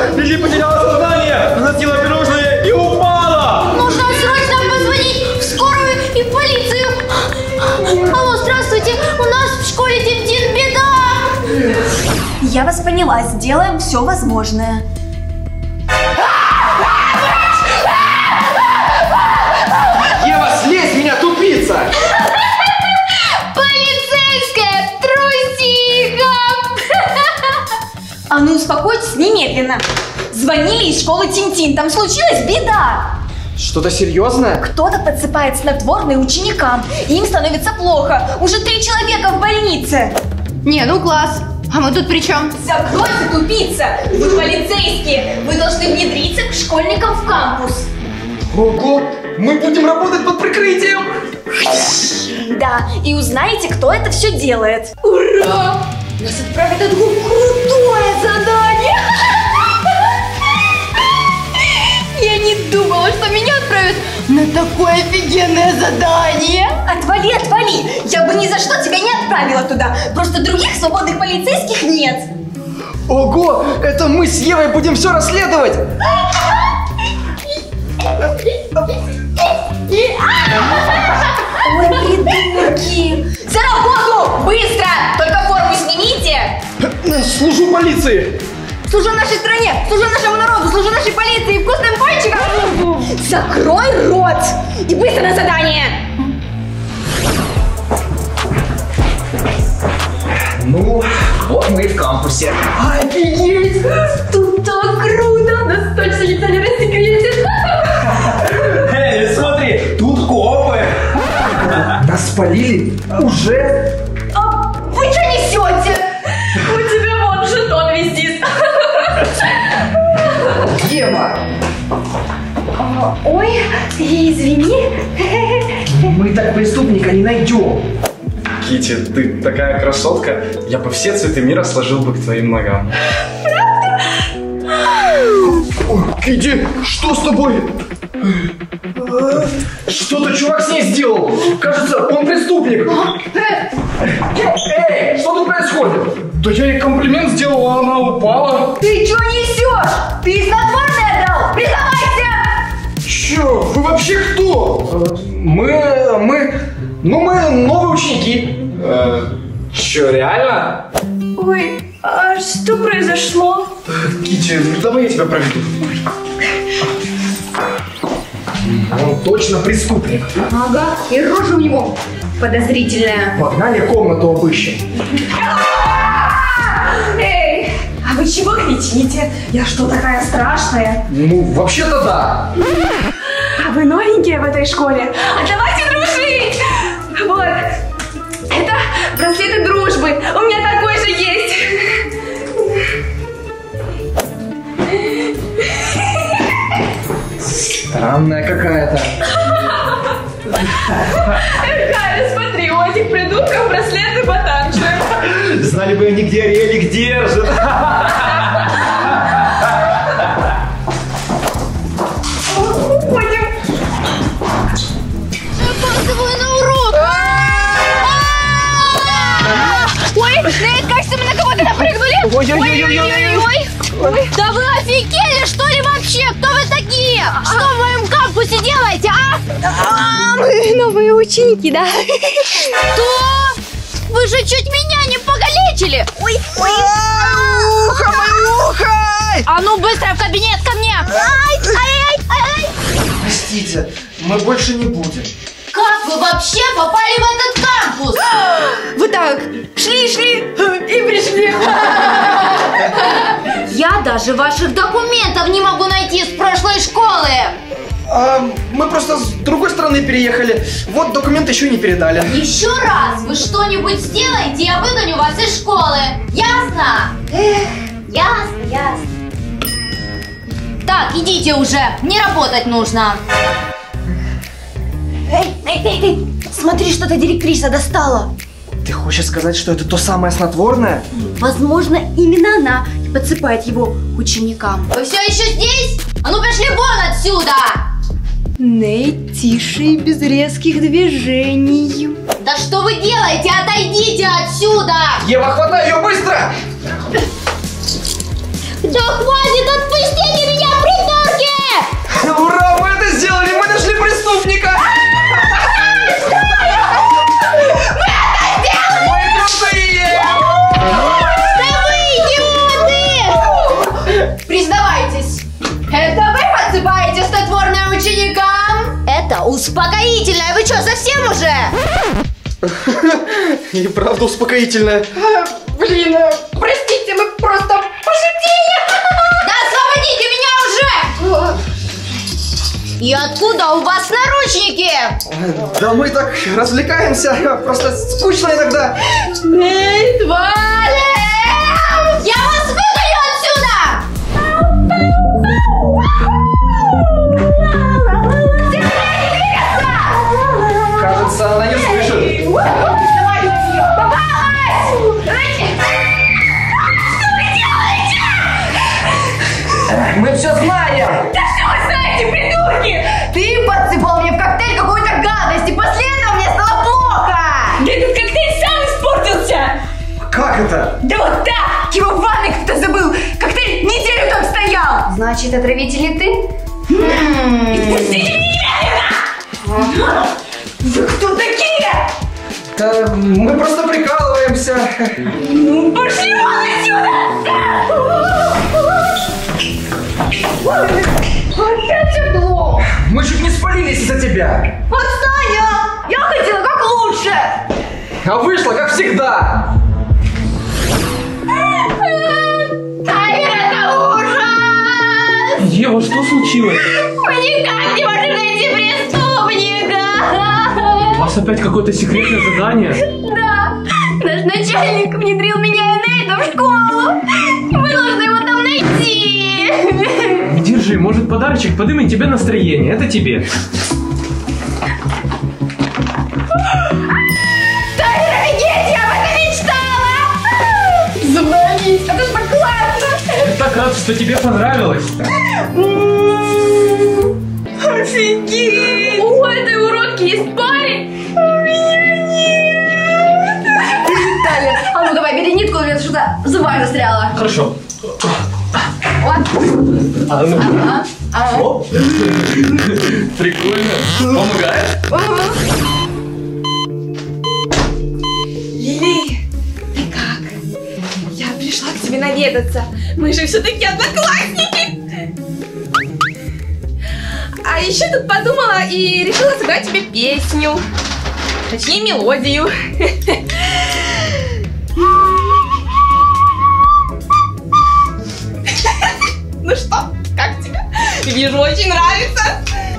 Лили потеряла сознание, съела пирожное и упала. Нужно срочно позвонить в скорую и в полицию. Алло, здравствуйте, у нас в школе Дин-Дин беда. Я вас поняла, сделаем все возможное. Ева, слезь с меня, тупица! Полицейская трусиха! А ну успокойтесь немедленно. Звонили из школы Тин-Тин, там случилась беда. Что-то серьезное? Кто-то подсыпает снотворное ученикам, и им становится плохо. Уже 3 человека в больнице. Не, ну класс. А мы тут при чем? Закройся, тупица! Вы полицейские! Вы должны внедриться к школьникам в кампус. Ого, мы будем работать под прикрытием! Да, и узнаете, кто это все делает. Ура! Нас отправят на такое крутое задание! Я не думала, что меня отправят на такое офигенное задание! Отвали, отвали! Я бы ни за что тебя не отправила туда. Просто других свободных полицейских нет. Ого, это мы с Евой будем все расследовать! Ой, придурки! За работу! Быстро! Только форму снимите! Служу полиции! Служу нашей стране! Служу нашему народу! Служу нашей полиции! И вкусным пончикам! Закрой рот! И быстро на задание! Ну, вот мы и в кампусе. Офигеть! Тут так круто! Нас точно никто не рассекретит! Эй, смотри, тут копы! Нас спалили? Уже? А вы что несете? У тебя вон жетон висит! Ева! Ой, извини. Мы так преступника не найдем. Кити, ты такая красотка, я бы все цветы мира сложил бы к твоим ногам. Ой, Кити, что с тобой? Что-то чувак с ней сделал. Кажется, он преступник. Эй, что тут происходит? Да я ей комплимент сделал, а она упала. Ты что несешь? Ты снотворное отдал? Признавайся! Чё, вы вообще кто? Мы новые ученики. Чё, реально? Ой, а что произошло? Кити, ну давай я тебя проведу. Он точно преступник. Ага, и рожа у него подозрительная. Погнали комнату обыщем. Эй, а вы чего кричите? Я что, такая страшная? Ну, вообще-то да. А вы новенькие в этой школе? А давайте дружить! Вот, это браслеты дружбы. У меня такой же есть. Странная какая-то. Кайра, смотри, у этих придурков браслеты потанче. Знали бы они, где релик держит. Уходим. Опаздываю на урок! Ой, кажется, мы на кого-то напрыгнули! Ой, да вы офигели, что ли, вообще? Кто вы такие? Что в моем кампусе делаете, а? Мы новые ученики, да? Что? Вы же чуть меня не покалечили! Ой. Ухо! А ну быстро в кабинет ко мне! Ай! Простите, мы больше не будем. Как вы вообще попали в этот кампус? Вы так шли и пришли. Я даже ваших документов не могу найти с прошлой школы! Мы просто с другой стороны переехали. Вот документы еще не передали. Еще раз вы что-нибудь сделаете, я выгоню вас из школы! Ясно? Ясно. Так, идите уже, мне работать нужно. Эй, смотри, что-то директриса достала. Ты хочешь сказать, что это то самое снотворное? Возможно, именно она и подсыпает его ученикам. Вы все еще здесь? А ну пошли вон отсюда! Ней, тише и без резких движений. Да что вы делаете? Отойдите отсюда! Ева, хватай ее быстро! Да хватит, отпустите! Признавайтесь, это вы подсыпаете снотворное ученикам? Это успокоительное. Вы что, совсем уже? И правда успокоительное. Блин, простите, мы просто пошутили. Да освободите меня уже! И откуда у вас наручники? Да мы так развлекаемся, просто скучно иногда. Эй, твари! Я вас выгоню отсюда! Кажется, она не слышит. Мы все знаем! Да что вы знаете, придурки? Ты подсыпал мне в коктейль какую-то гадость, и после этого мне стало плохо! Этот коктейль сам испортился. Как это? Да вот так! Его в ванной кто-то забыл! Коктейль неделю там стоял! Значит, отравитель ты? Пустите меня немедленно! Вы кто такие? Да, мы просто прикалываемся. Ну, пошли вон отсюда! Опять тепло! Мы чуть не спалились из-за тебя. Отстань! Я хотела как лучше! А вышло, как всегда. Таймер, это ужас! Ева, что случилось? Мы никак не можем найти преступника! У вас опять какое-то секретное задание? Да, наш начальник внедрил меня Энейда в школу. Мы должны его там найти. Держи, может подарочек подымет тебе настроение. Это тебе. Таймер, офигеть, я об этом мечтала! Завались, это ж так классно! Я так рад, что тебе понравилось. Офигеть! У этой уродки есть парень! У меня нет! Таймер, а ну давай, бери нитку, у меня что-то в зубах застряло. Хорошо. Вот. А ну. Ага. Оп. Прикольно. Помогает? Лили, ты как? Я пришла к тебе наведаться. Мы же все-таки одноклассники. А еще тут подумала и решила сыграть тебе песню. Точнее, мелодию. Ну что, как тебе? Вижу, очень нравится.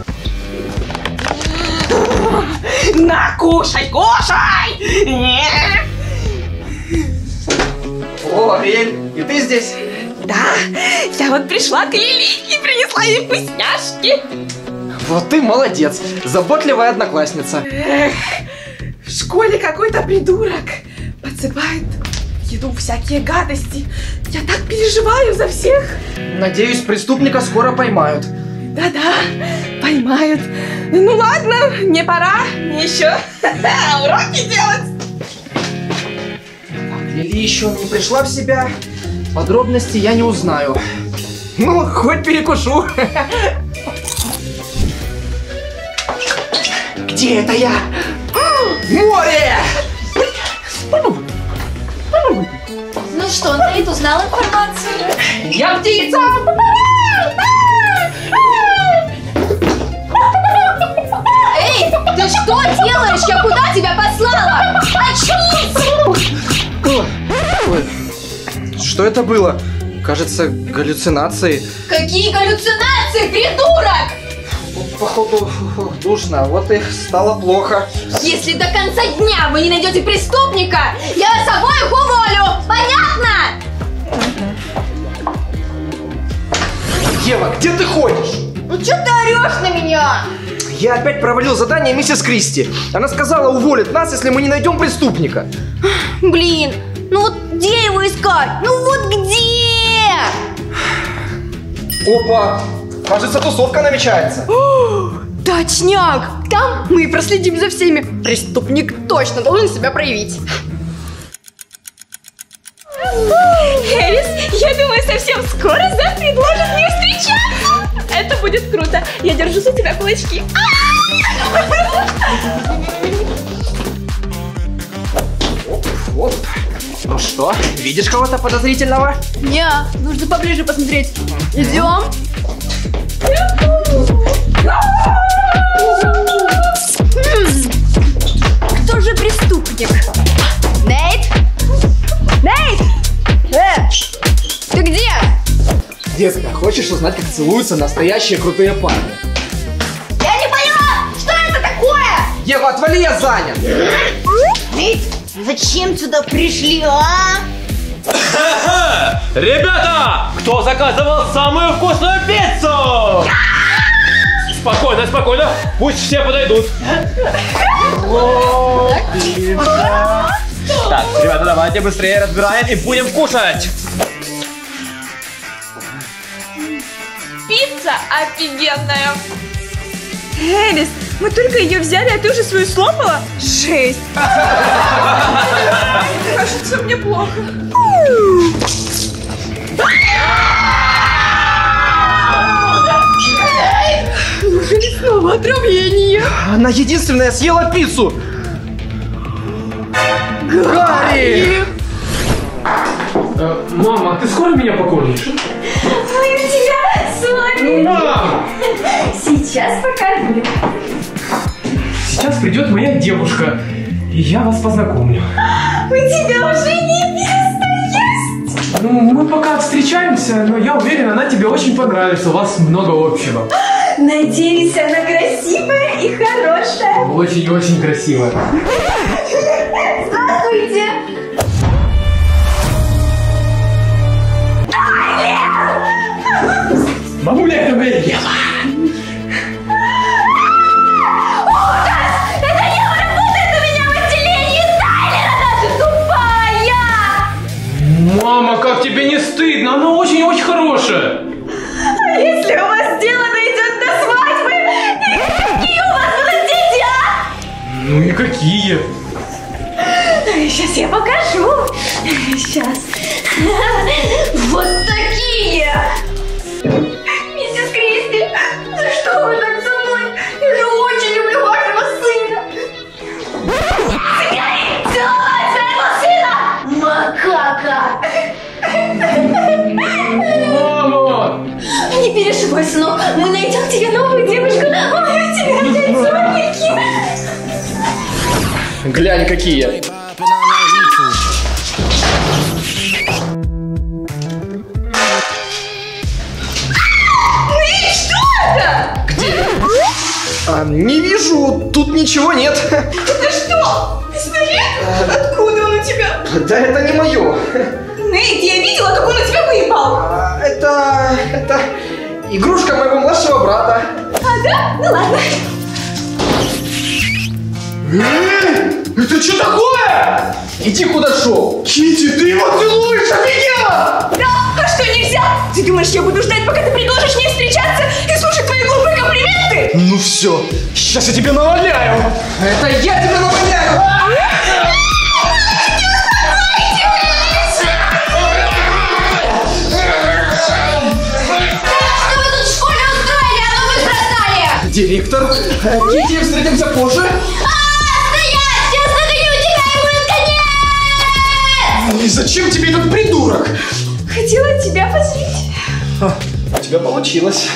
На, кушай, кушай! О, Ариэль, и ты здесь? Да, я вот пришла к Лили и принесла ей вкусняшки. Вот ты молодец, заботливая одноклассница. Эх, в школе какой-то придурок подсыпает в еду всякие гадости. Я так переживаю за всех. Надеюсь, преступника скоро поймают. Да-да, поймают. Ну ладно, мне пора. Мне еще уроки делать. Лили еще не пришла в себя. Подробности я не узнаю. Ну, хоть перекушу. Где это я? Море! Ну что, Нейт узнал информацию? Я птица! Эй, ты что делаешь? Я куда тебя послала? Очнись! Ой, что это было? Кажется, галлюцинации. Какие галлюцинации, придурок! Походу, душно, вот и стало плохо. Если до конца дня вы не найдете преступника, я вас обоих уволю! Понятно? Ева, где ты ходишь? Ну что ты орешь на меня? Я опять провалил задание миссис Кристи. Она сказала, уволит нас, если мы не найдем преступника. Блин, ну вот где его искать? Ну вот где? Опа, кажется, тусовка намечается. Точняк! Там мы проследим за всеми. Преступник точно должен себя проявить. Элис, я думаю, совсем скоро Зак предложит мне встречаться. Это будет круто. Я держу за тебя кулачки. Вот. Ну что, видишь кого-то подозрительного? Не, нужно поближе посмотреть. Идем. Кто же преступник? Нейт? Нейт! Ты где? Детка, хочешь узнать, как целуются настоящие крутые парни? Я не поняла, что это такое? Ева, отвали, я занят! Нейт, зачем сюда пришли, а? Ребята, кто заказывал самую вкусную пиццу? Спокойно, спокойно, пусть все подойдут. Так, ребята, давайте быстрее разбираем и будем кушать. Пицца офигенная. Элис, мы только ее взяли, а ты уже свою слопала? Жесть. Кажется, мне плохо. Неужели снова отравление? Она единственная съела пиццу! Гарри! Мама, ты скоро меня покормишь? Ой, у тебя сон. Мам! Сейчас покормлю. Сейчас придет моя девушка, и я вас познакомлю. У тебя уже невеста есть? Ну, мы пока встречаемся, но я уверен, она тебе очень понравится, у вас много общего. Надеюсь, она красивая и хорошая. Очень-очень красивая. Здравствуйте. Мамуля, это моя Ева. Это Ева работает у меня в отделении Тайлера, даже тупая! Мама, как тебе не стыдно? Она очень-очень хорошая. А если у вас дело дойдет до свадьбы, какие у вас будут дети, Ну и какие? Сейчас я покажу. Сейчас. Вот такие! Миссис Кристи, за что вы так со мной? Я же очень люблю вашего сына. Целовать своего сына! Макака! Мама! Не переживай, сынок, мы найдем тебе новую девушку. Ой, у тебя опять сольники. Глянь, какие! Не вижу, тут ничего нет. Это что? Пистолет? Откуда он у тебя? Да это не мое. Нейт, я видела, как он у тебя выпал. Это игрушка моего младшего брата. А, да? Ну ладно. Это что такое? Иди куда шел. Китти, ты его целуешь, офигела! Да, а что нельзя? Ты думаешь, я буду ждать, пока ты предложишь мне встречаться и слушать твои глупые комплименты? Ну все, сейчас я тебе наваляю. Это я тебе наваляю. Что вы тут в школе устроили? А ну быстро встали! Директор, Китти, встретимся позже. Стоять! Сейчас догоню тебя и будет конец! И зачем тебе этот придурок? Хотела тебя позлить. У тебя получилось.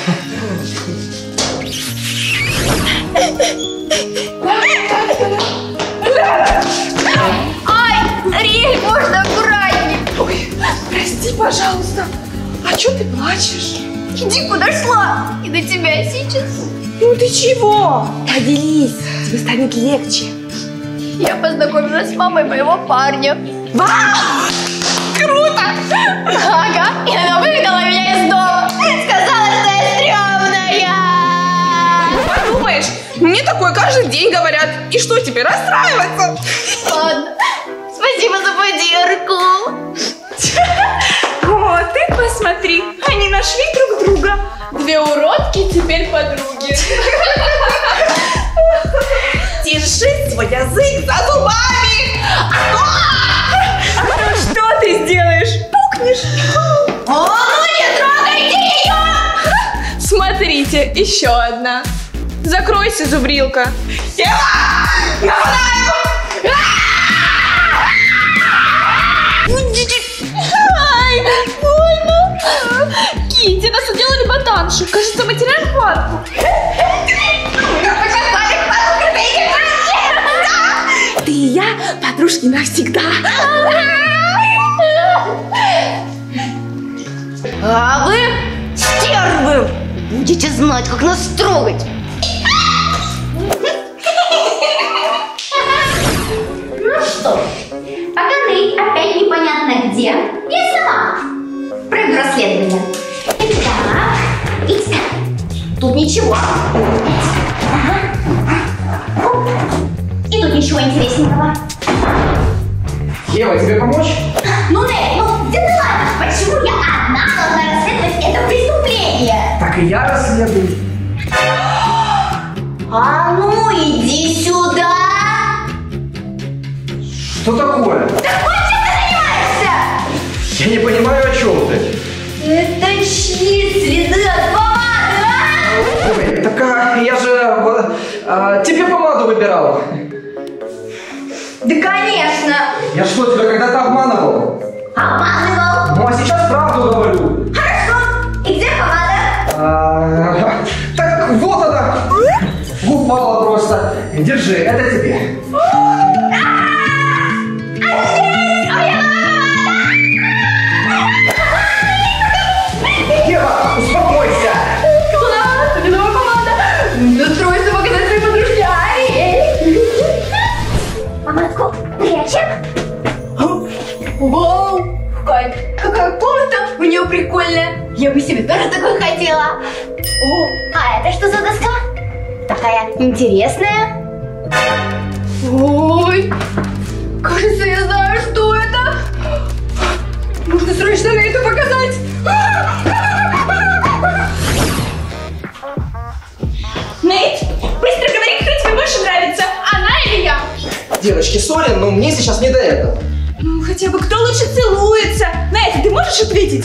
Ай, Ариэль, можно аккуратнее? Ой, прости, пожалуйста. А чё ты плачешь? Иди куда шла, и до тебя сейчас. Ну ты чего? Поделись, тебе станет легче. Я познакомилась с мамой моего парня. Вау! Круто! Ага, и она выгнала меня из дома. Сказала, что я стрёмная. Подумаешь, мне такое каждый день говорят. И что теперь, расстраиваться? Ладно, спасибо за поддержку. О, ты посмотри, они нашли друг друга. Две уродки теперь подруги. Держи свой язык за зубами. А то что ты сделаешь? Пукнешь. О, ну не трогайте ее! Смотрите, еще одна. Закройся, зубрилка. Ева! Нападаю! Ой, больно. Китти, нас уделали ботаншу. Кажется, мы теряем хватку. Ты и я подружки навсегда. А вы, стервы, будете знать, как нас трогать. Ну что, пока ты опять непонятно где, я сама проведу расследование. Итак, тут ничего. И тут ничего интересненького. Ева, тебе помочь? Ну, Нэй, ну где ты ладно? Почему я одна должна расследовать это преступление? Так и я расследую. А ну, иди сюда! Что такое? Какой чем ты занимаешься? Я не понимаю, о чем ты. Это чьи следы от помады, а? Ой, так я же тебе помаду выбирал. Да, конечно! Я что, тебя когда-то обманывал? Обманывал! Ну а сейчас правду говорю. Хорошо! И где помада? Так вот она. Упала просто. Держи, это тебе. Ева, успокойся. Класс, это новая помада. Настройся показать своей подружке Ари. Помадку прячем. Вау, Кать, какая комната у нее прикольная. Я бы себе тоже такой хотела. О, а это что за доска? Такая интересная. Ой, кажется, я знаю, что это. Нужно срочно на это показать. Нейт, быстро говори, кто тебе больше нравится, она или я? Девочки, сори, но мне сейчас не до этого. Ну, хотя бы кто лучше целуется? Нейт, ты можешь ответить?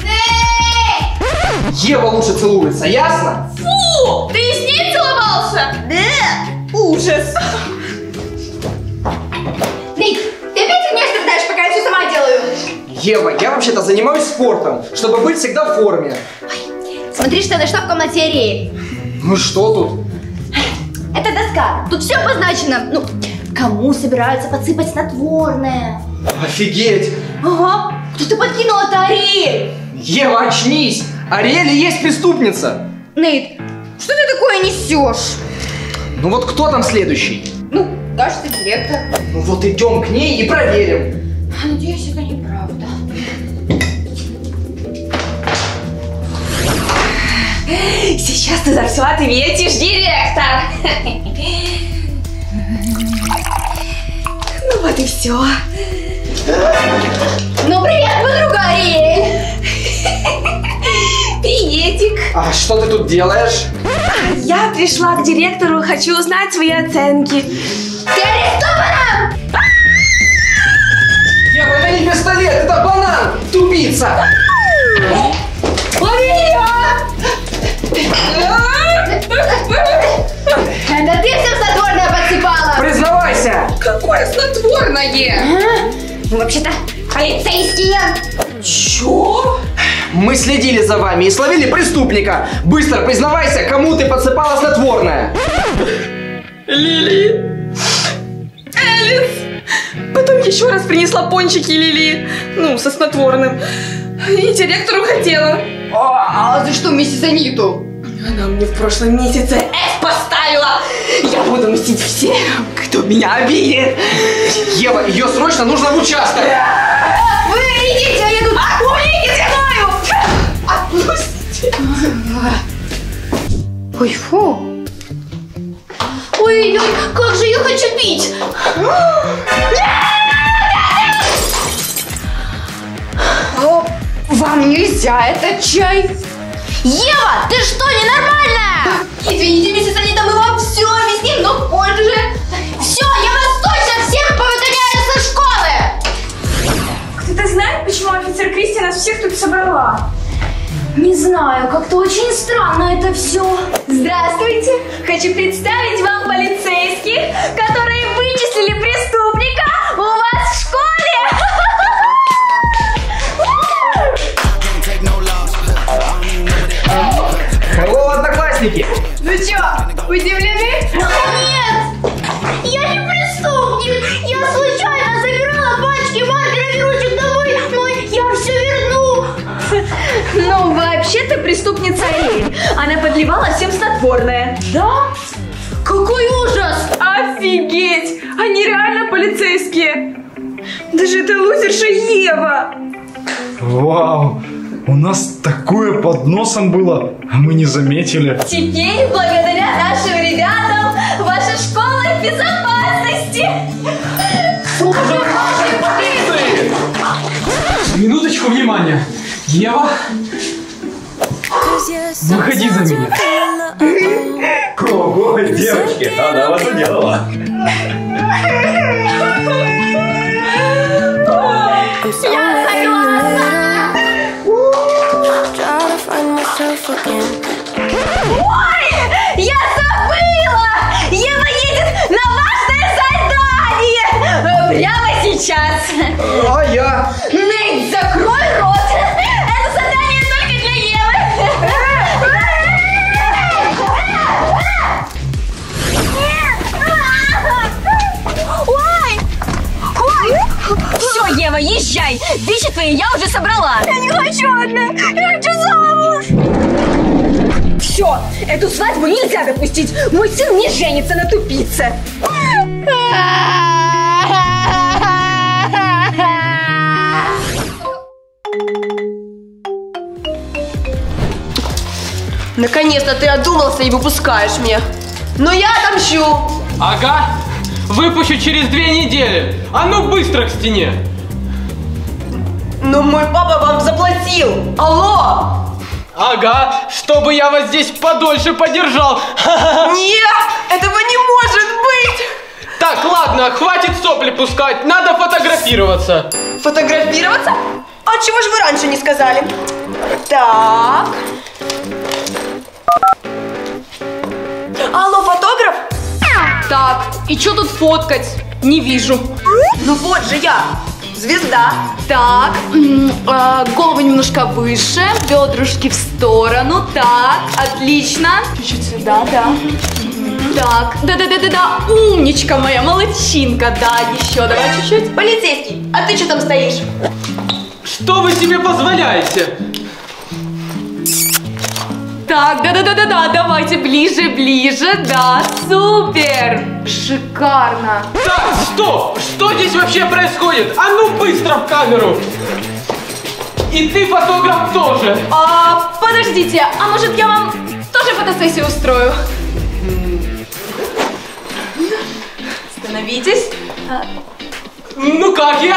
Ева лучше целуется, ясно? Фу, ты с ней целовался? Да. Ужас. Нейт, ты опять от меня страдаешь, пока я все сама делаю? Ева, я вообще-то занимаюсь спортом, чтобы быть всегда в форме. Смотри, что я нашла в комнате Ареи. Ну что тут? Это доска. Тут все обозначено. Ну, кому собираются подсыпать снотворное? Офигеть! Ага. Кто-то подкинул это Ариэль. Ева, очнись! Ариэль и есть преступница! Нейт, что ты такое несешь? Ну вот кто там следующий? Ну, кажется, директор. Ну вот идем к ней и проверим. Надеюсь, это неправда. Сейчас ты за все ответишь, директор. Ну вот и все. Ну, привет, подруга Ариэль. Приветик. А что ты тут делаешь? Я пришла к директору, хочу узнать свои оценки. Ты арестована! Ева, это не пистолет, это банан! Тупица! Это ты всем снотворное подсыпала! Признавайся! Какое снотворное? Мы вообще-то полицейские! Чё? Мы следили за вами и словили преступника! Быстро признавайся, кому ты подсыпала снотворное! Лили. Элис. Потом еще раз принесла пончики Лили. Ну, со снотворным. И директору хотела. А за что миссис Аниту? Она мне в прошлом месяце F поставила. Я буду мстить всем, кто меня обидит. Ева, ее срочно нужно в участок! Вы идите, я тут... Умните мною! Отпустите. Ой, фу. Ой-ой, как же я хочу пить! Вам нельзя, это чай! Ева, ты что, ненормальная? Извините, миссис Анита, мы вам все объясним, но позже. Все, я вас точно всех повыгоняю со школы! Кто-то знает, почему офицер Кристи нас всех тут собрала? Не знаю, как-то очень странно это все. Здравствуйте! Хочу представить вам полицейских, которые вычислили преступника у вас в школе! одноклассники. Ну чё, удивлены? Нет! Я не преступник! Я случайно забирала пачки маркеров и ручек домой, но я все верну! Ну, вообще ты преступница Элли. Она подливала всем снотворное. Да? Какой ужас! Офигеть! Они реально полицейские. Даже это лузерша Ева. Вау! У нас такое под носом было, а мы не заметили. Теперь, благодаря нашим ребятам, ваша школа в безопасности. Минуточку внимания. Ева, выходи за меня. Ого, девочки, она вас уделала. Ой, я забыла! Ева едет на важное задание! Прямо сейчас. А я? Нейт, закрой рот! Это задание только для Евы! Ой! Ой! Все, Ева, езжай! Вещи твои я уже собрала! Я не хочу одна! Я хочу замуж! Все, эту свадьбу нельзя допустить! Мой сын не женится на тупице! Наконец-то ты одумался и выпускаешь меня. Но я отомщу. Ага, выпущу через 2 недели. А ну быстро к стене. Но мой папа вам заплатил. Алло. Ага, чтобы я вас здесь подольше подержал. Нет, этого не может быть. Так, ладно, хватит сопли пускать, надо фотографироваться. Фотографироваться? А чего же вы раньше не сказали? Так. Алло, фотограф? Так, и что тут фоткать? Не вижу. Ну вот же я, звезда. Так, голову немножко выше, бедрышки в сторону. Так, отлично. Чуть сюда, да. Так, да, умничка моя, молодчинка. Да, еще, давай чуть-чуть. Полицейский, а ты что там стоишь? Что вы себе позволяете? Так, да, давайте ближе, да, супер, шикарно. Так, стоп! Что здесь вообще происходит? А ну быстро в камеру! И ты, фотограф, тоже! Подождите, а может я вам тоже фотосессию устрою? Становитесь. Ну как я?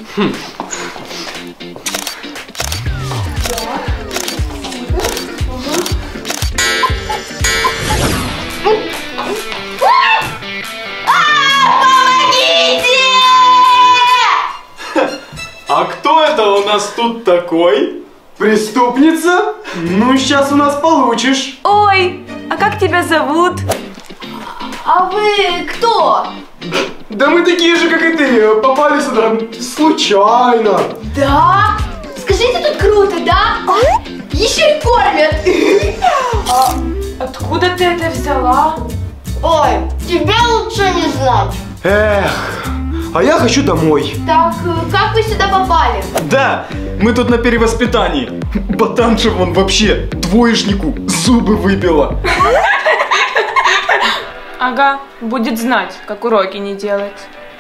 А кто это у нас тут такой? Преступница? Ну, сейчас у нас получишь. Ой, а как тебя зовут? А вы кто? Да мы такие же, как и ты, попали сюда случайно. Да? Скажите, тут круто, да? Еще и кормят. Откуда ты это взяла? Ой, тебе лучше не знать. Эх, а я хочу домой. Так, как вы сюда попали? Да, мы тут на перевоспитании. Ботанша вон вообще двоечнику зубы выбила. Ага, будет знать, как уроки не делать.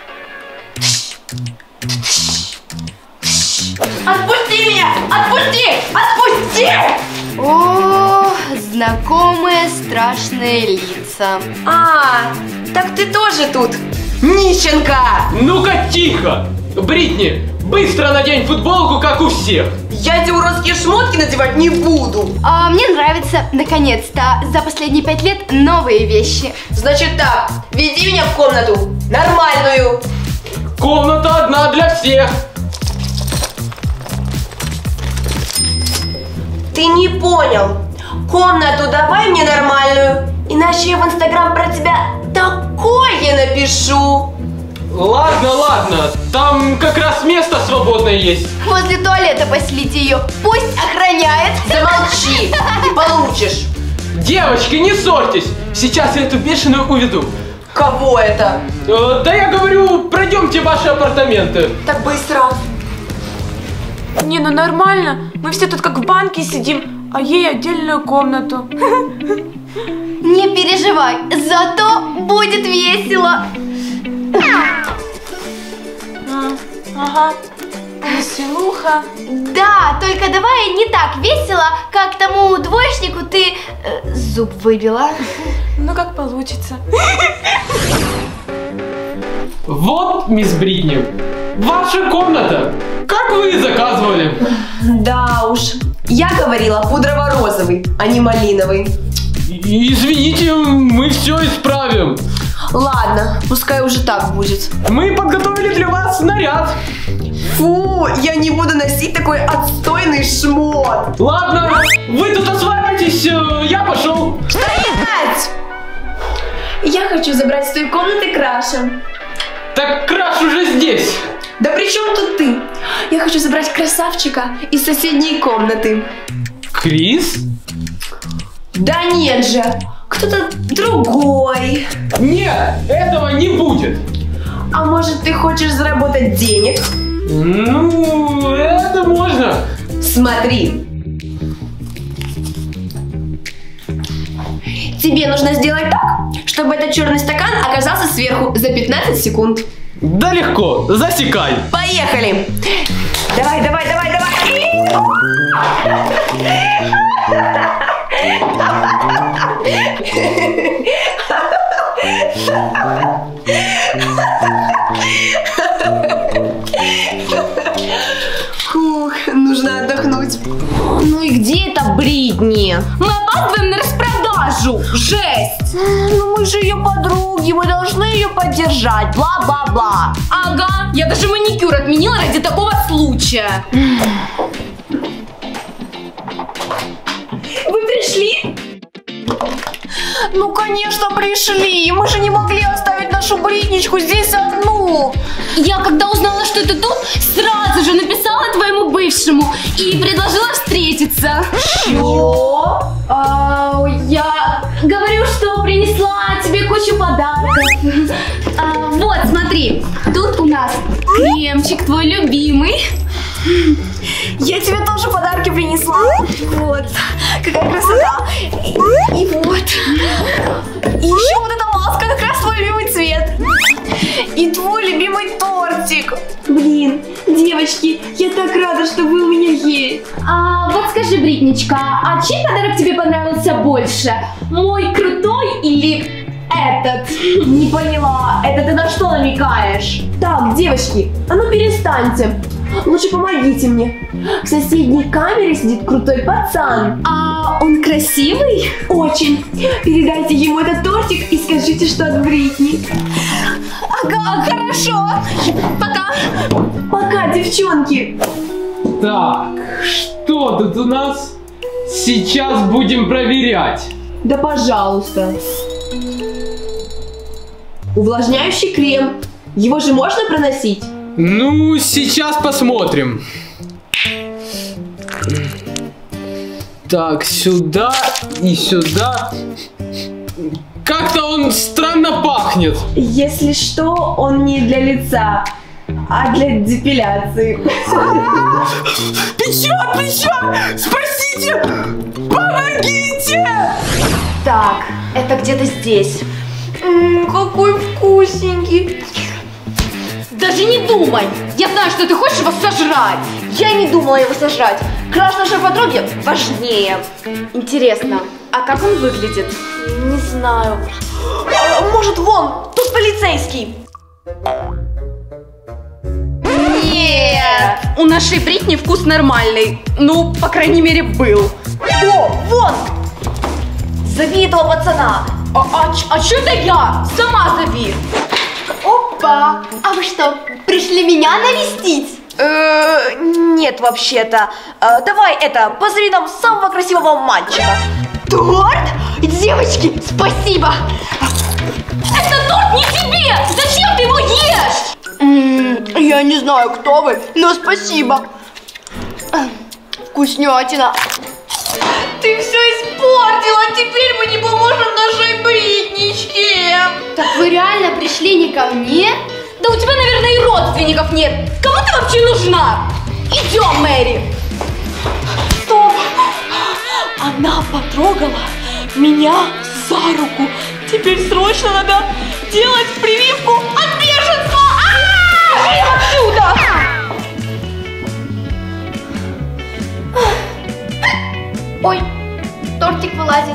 Отпусти меня! Отпусти! Отпусти! О, знакомые страшные лица. А, так ты тоже тут, нищенка! Ну-ка тихо! Бритни, быстро надень футболку, как у всех! Я эти уродские шмотки надевать не буду. А мне нравится, наконец-то, за последние 5 лет новые вещи. Значит так, веди меня в комнату, нормальную. Комната одна для всех! Ты не понял. Комнату давай мне нормальную, иначе я в Инстаграм про тебя такое напишу. Ладно, там как раз место свободное есть. Возле туалета поселите ее. Пусть охраняет. Замолчи, ты получишь. Девочки, не ссорьтесь. Сейчас я эту бешеную уведу. Кого это? Да я говорю, пройдемте в ваши апартаменты. Так быстро. Не, ну нормально. Мы все тут как в банке сидим, а ей отдельную комнату. Не переживай, зато будет весело. Ага. Веселуха. Да, только давай не так весело, как тому двоечнику ты зуб выбила. Ну как получится. Вот, мисс Бритни, ваша комната. Как вы и заказывали. Да уж. Я говорила пудрово-розовый, а не малиновый. Извините, мы все исправим. Ладно, пускай уже так будет. Мы подготовили для вас наряд. Фу, я не буду носить такой отстойный шмот. Ладно, вы тут осваивайтесь, я пошел. Стоять! Я хочу забрать с той комнаты Краша. Так Краш уже здесь. Да при чем тут ты? Я хочу забрать красавчика из соседней комнаты. Крис? Да нет же, кто-то другой. Нет, этого не будет. А может, ты хочешь заработать денег? Ну, это можно. Смотри. Тебе нужно сделать так, чтобы этот черный стакан оказался сверху за 15 секунд. Да легко, засекай. Поехали. Давай, давай, давай, давай. Фух, нужно отдохнуть. Ну и где это Бритни? Мы опаздываем на распродажу. Жесть. Ну мы же ее подруги, мы должны ее поддержать, бла-бла-бла. Ага, я даже маникюр отменила ради такого случая. Вы пришли? Ну конечно пришли, мы же не могли оставить нашу Бритничку здесь одну. Я, когда узнала, что это тут, сразу же написала твоему бывшему и предложила встретиться. Чё? Я говорю, что принесла тебе кучу подарков. Вот, смотри, тут у нас кремчик твой любимый. Я тебе тоже подарки принесла. Вот, какая красота. И вот. И еще вот эта маска, как раз твой любимый цвет. И твой любимый тортик. Блин, девочки, я так рада, что вы у меня есть. Вот скажи, Бритничка, а чей подарок тебе понравился больше? Мой крутой или этот? Не поняла, это ты на что намекаешь? Так, девочки, а ну перестаньте. Лучше помогите мне. В соседней камере сидит крутой пацан. А он красивый? Очень. Передайте ему этот тортик и скажите, что от Бритни. Ага, хорошо. Пока. Пока, девчонки. Так, что тут у нас? Сейчас будем проверять. Да пожалуйста. Увлажняющий крем. Его же можно проносить? Ну, сейчас посмотрим. Так, сюда и сюда. Как-то он странно пахнет. Если что, он не для лица, а для депиляции. Печет, печет! Спасите! Помогите! Так, это где-то здесь. Какой вкусненький. Даже не думай. Я знаю, что ты хочешь его сожрать. Я не думала его сожрать. Краш нашей подруги важнее. Интересно, а как он выглядит? Не знаю. Может, вон, тут полицейский. Нет. У нашей Бритни вкус нормальный. Ну, по крайней мере, был. О, вон! Зови этого пацана. А что это я? Сама зови. Опа! А вы что, пришли меня навестить? Нет, вообще-то. Давай позови нам самого красивого мальчика. Торт? Девочки, спасибо! Это торт не тебе! Зачем ты его ешь? Я не знаю, кто вы, но спасибо. Вкуснятина. Ты все испортила, теперь мы не поможем нашей Бритничке. Так вы реально пришли не ко мне? Да у тебя, наверное, и родственников нет. Кому ты вообще нужна? Идем, Мэри. Стоп! Она потрогала меня за руку. Теперь срочно надо делать прививку от бешенства. Отсюда! Ой, тортик вылазит.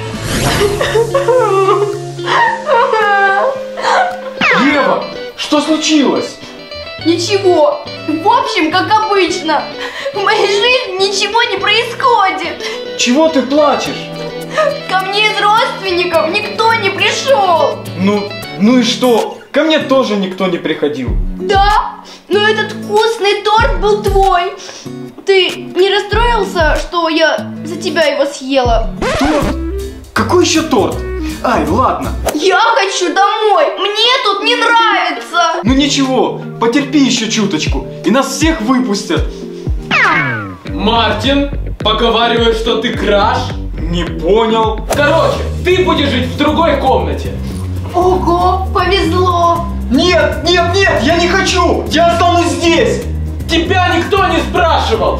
Ева, что случилось? Ничего. В общем, как обычно. В моей жизни ничего не происходит. Чего ты плачешь? Ко мне из родственников никто не пришел. Ну и что? Ко мне тоже никто не приходил. Да, но этот вкусный торт был твой. Ты не расстроился, что я за тебя его съела? Торт? Какой еще торт? Ай, ладно. Я хочу домой. Мне тут не нравится. Ну ничего, потерпи еще чуточку, и нас всех выпустят. Мартин, поговаривают, что ты краш. Не понял. Короче, ты будешь жить в другой комнате. Ого, повезло. Нет, нет, нет, я не хочу. Я останусь здесь. Тебя никто не спрашивал.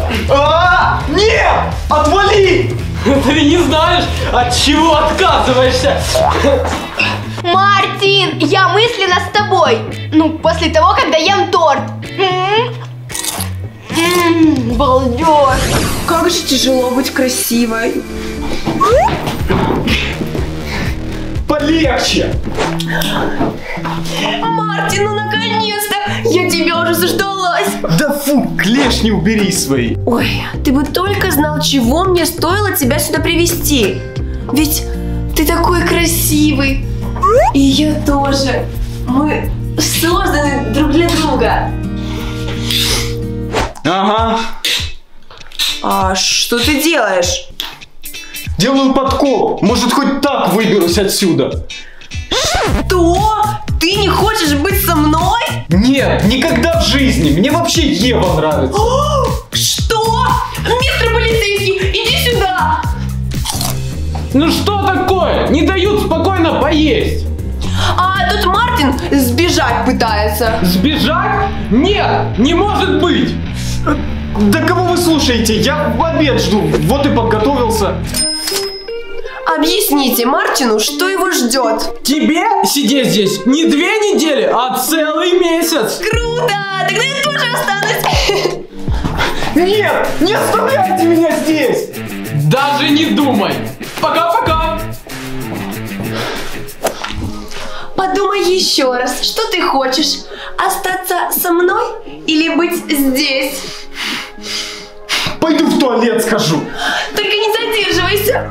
Нет, отвали. Ты не знаешь, от чего отказываешься. Мартин, я мысленно с тобой. Ну, после того, когда ем торт. Балдеж. Как же тяжело быть красивой. Полегче. Мартин, ну наконец-то! Я тебя уже заждалась. Да фу, клешни убери свои. Ой, ты бы только знал, чего мне стоило тебя сюда привести. Ведь ты такой красивый. И я тоже. Мы созданы друг для друга. Ага. А что ты делаешь? Делаю подкоп. Может, хоть так выберусь отсюда. Что? Ты не хочешь быть со мной? Нет, никогда в жизни. Мне вообще Ева нравится. Что? Мистер полицейский, иди сюда! Ну что такое? Не дают спокойно поесть. А тут Мартин сбежать пытается. Сбежать? Нет, не может быть. Да кого вы слушаете? Я в обед жду. Вот и подготовился. Объясните Мартину, что его ждет. Тебе сидеть здесь не 2 недели, а целый месяц. Круто! Тогда я тоже останусь. Нет, не оставляйте меня здесь. Даже не думай. Пока-пока. Подумай еще раз, что ты хочешь? Остаться со мной или быть здесь? Пойду в туалет схожу. Только не задерживайся.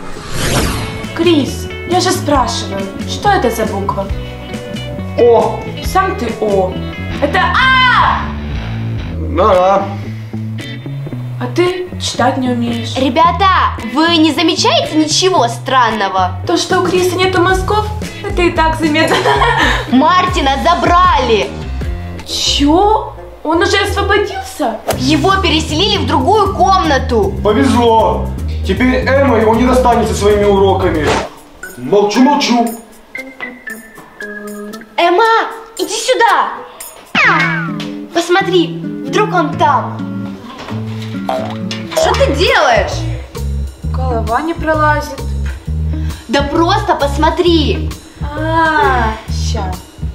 Крис, я же спрашиваю, что это за буква? О! Сам ты О. Это А! Ага. А ты читать не умеешь. Ребята, вы не замечаете ничего странного? То, что у Криса нету мозгов, это и так заметно. Мартина забрали. Чё? Он уже освободился? Его переселили в другую комнату. Повезло. Теперь Эмма его не достанется своими уроками. Молчу, молчу. Эмма, иди сюда. Посмотри, вдруг он там. Что ты делаешь? Голова не пролазит. Да просто посмотри. Ща.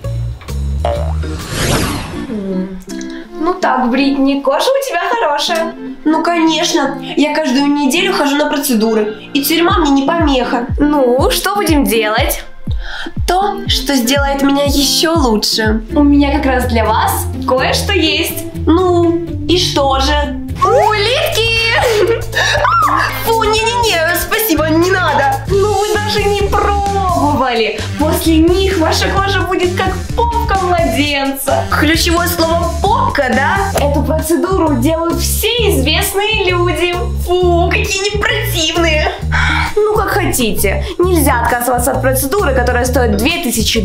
Ну так, Бритни, кожа у тебя хорошая. Ну, конечно. Я каждую неделю хожу на процедуры. И тюрьма мне не помеха. Ну, что будем делать? То, что сделает меня еще лучше. У меня как раз для вас кое-что есть. Ну, и что же? Улитки! Фу, не-не-не, спасибо, не надо. Ну вы даже не пробовали. После них ваша кожа будет как попка младенца. Ключевое слово «попка», да? Эту процедуру делают все известные люди. Фу, какие они противные. Ну как хотите. Нельзя отказываться от процедуры, которая стоит $2000.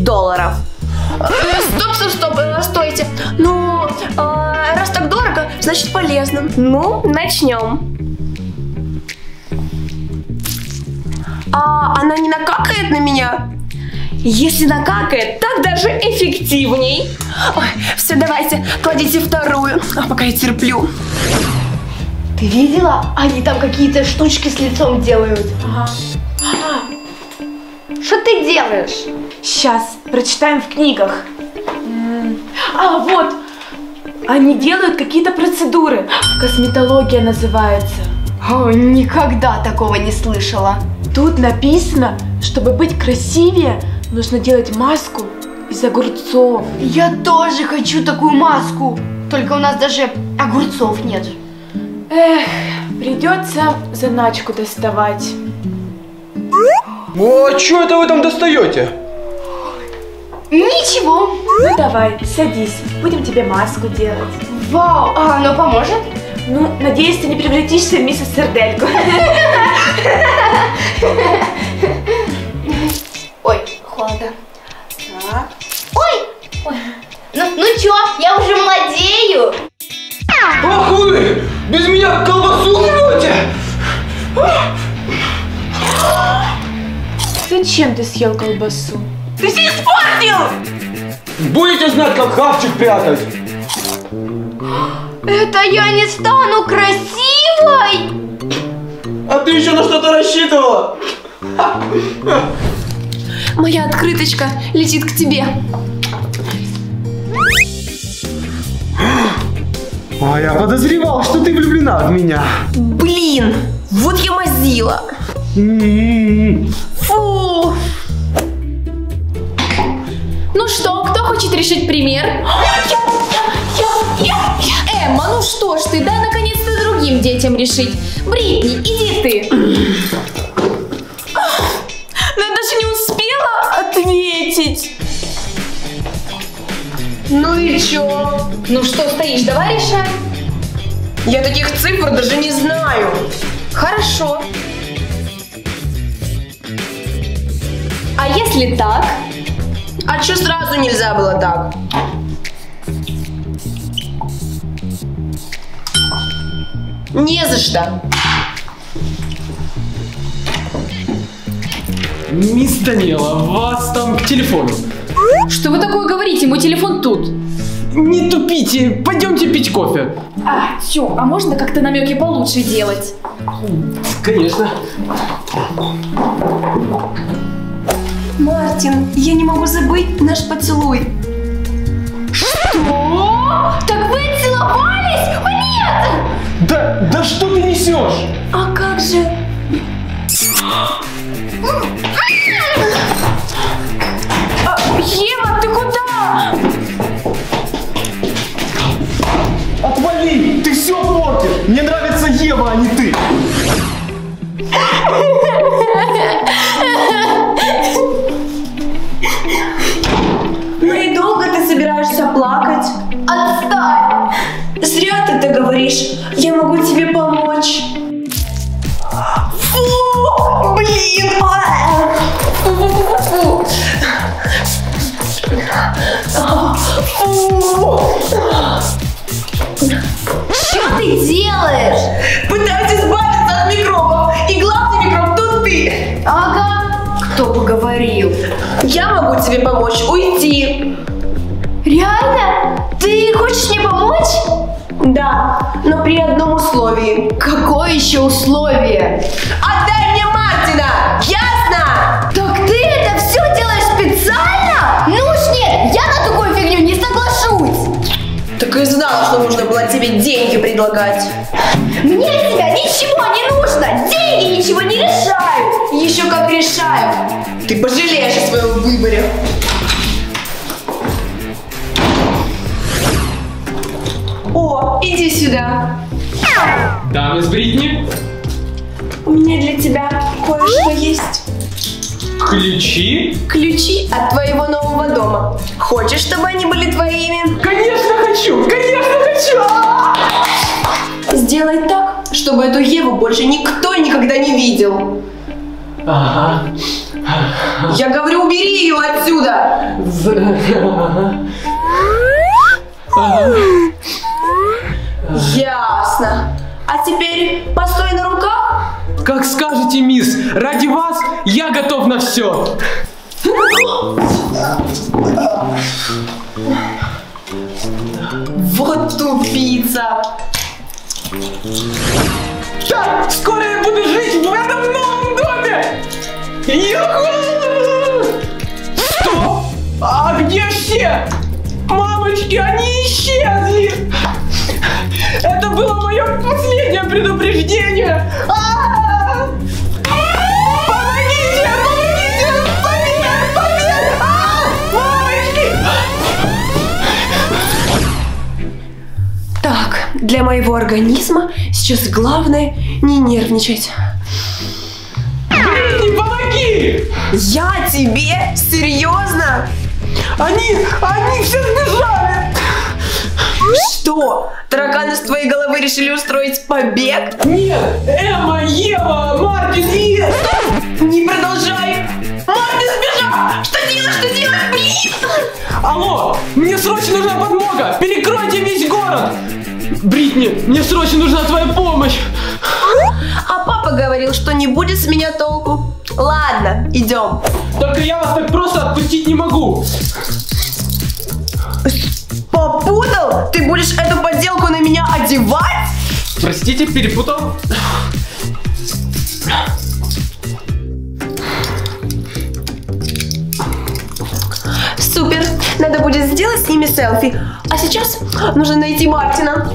Стоп, стойте. Ну, раз так дорого, значит полезно. Ну, начнем. А она не накакает на меня? Если накакает, так даже эффективней. Ой, все, давайте, кладите вторую, пока я терплю. Ты видела? Они там какие-то штучки с лицом делают. Ага. Что ты делаешь? Сейчас, прочитаем в книгах. А, вот. Они делают какие-то процедуры. Косметология называется. О, никогда такого не слышала. Тут написано, чтобы быть красивее, нужно делать маску из огурцов. Я тоже хочу такую маску. Только у нас даже огурцов нет. Эх, придется заначку доставать. О, а что это вы там достаете? Ничего. Ну давай, садись, будем тебе маску делать. Вау, а оно поможет? Ну, надеюсь, ты не превратишься в миссис Сердельку. Ой, холодно. Так. Ой. Ну чё, я уже молодею. Ах вы! Без меня колбасу гнете! Зачем ты съел колбасу? Ты все испортил! Будете знать, как хавчик прятать! Это я не стану красивой? А ты еще на что-то рассчитывала? Моя открыточка летит к тебе. А я подозревал, что ты влюблена в меня. Блин, вот я мазила. Фу. Ну что, кто хочет решить пример? Я. Эмма, ну что ж ты, дай наконец-то другим детям решить. Бритни, иди ты. Но я даже не успела ответить. Ну и чё? Ну что стоишь, давай решай. Я таких цифр даже не знаю. Хорошо. А если так? А чё сразу нельзя было так? Не за что. Мисс Данила, вас там к телефону. Что вы такое говорите? Мой телефон тут. Не тупите, пойдемте пить кофе. Тё, а можно как-то намеки получше делать? Конечно. Мартин, я не могу забыть наш поцелуй. Что? Так вы целовались? О, нет! Да что ты несешь? А как же? Ева, ты куда? Отвали! Ты все портишь! Мне нравится Ева, а не ты! Ну и долго ты собираешься плакать? Отстань! Зря ты это говоришь. Я могу тебе помочь. Фу! Блин! Фу! Что ты делаешь? Пытаюсь избавиться от микробов. И главный микроб тут ты. Ага. Кто бы говорил? Я могу тебе помочь уйти. Реально? Ты хочешь мне помочь? Да, но при одном условии. Какое еще условие? Отдай мне Мартина! Ясно? Так ты это все делаешь специально? Ну уж нет, я на такую фигню не соглашусь. Так и знала, что нужно было тебе деньги предлагать. Мне от тебя ничего не нужно. Деньги ничего не решают. Еще как решаю. Ты пожалеешь о своем выборе. О, иди сюда. Да, мисс Бритни? У меня для тебя кое-что есть. Ключи? Ключи от твоего нового дома. Хочешь, чтобы они были твоими? Конечно хочу! Конечно хочу! Сделай так, чтобы эту Еву больше никто никогда не видел. Ага. Я говорю, убери ее отсюда. Ясно. А теперь постой на руках. Как скажете, мисс, ради вас готов на все. Вот тупица. Так, скоро я буду жить в этом новом доме. Юху! Что? А где все? Мамочки, они исчезли. Это было мое последнее предупреждение. Помогите! Побег! Мамочки! Так, для моего организма сейчас главное не нервничать. Бритни, помоги! Я тебе? Серьезно? Они все сбежали! Что? Тараканы с твоей головы решили устроить побег? Нет! Эмма, Ева, Мартин и... Не продолжай! Мартин сбежал! Что делать, блин? Алло! Мне срочно нужна подмога! Перекройте весь город! Бритни, мне срочно нужна твоя помощь! А папа говорил, что не будет с меня толку. Ладно, идем. Только я вас так просто отпустить не могу! Попутал? Ты будешь эту подделку на меня одевать? Простите, перепутал? Супер, надо будет сделать с ними селфи. А сейчас нужно найти Мартина.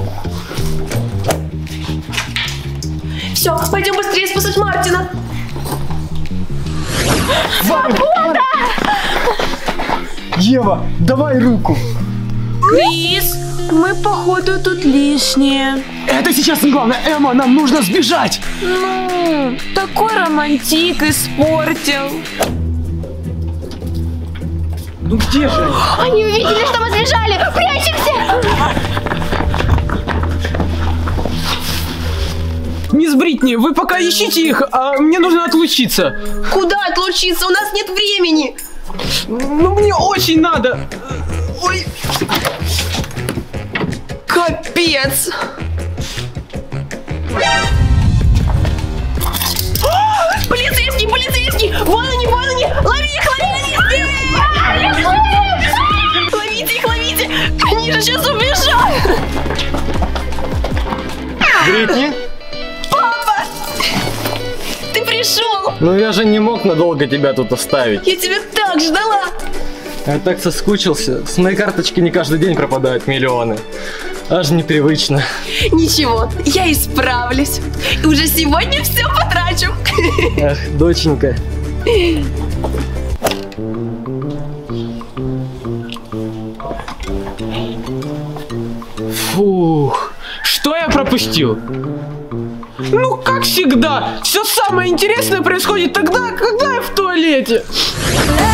Все, пойдем быстрее спасать Мартина. Ева, давай руку. Крис, мы походу тут лишние. Это сейчас не главное, Эмма, нам нужно сбежать! Ну, такой романтик испортил. Ну где же они? Они увидели, что мы сбежали! Прячемся! Мисс Бритни, вы пока ищите их, а мне нужно отлучиться. Куда отлучиться? У нас нет времени. Ну мне очень надо. Ой. Капец. Полицейский, полицейский! Вон они, лови их, ловите их, ловите! Они же сейчас убежат! Бритни? Папа! Ты пришел! Ну я же не мог надолго тебя тут оставить. Я тебя так ждала! Я так соскучился. С моей карточки не каждый день пропадают миллионы. Аж непривычно. Ничего, я исправлюсь. И уже сегодня все потрачу. Ах, доченька. Фух, что я пропустил? Ну, как всегда, все самое интересное происходит тогда, когда я в туалете.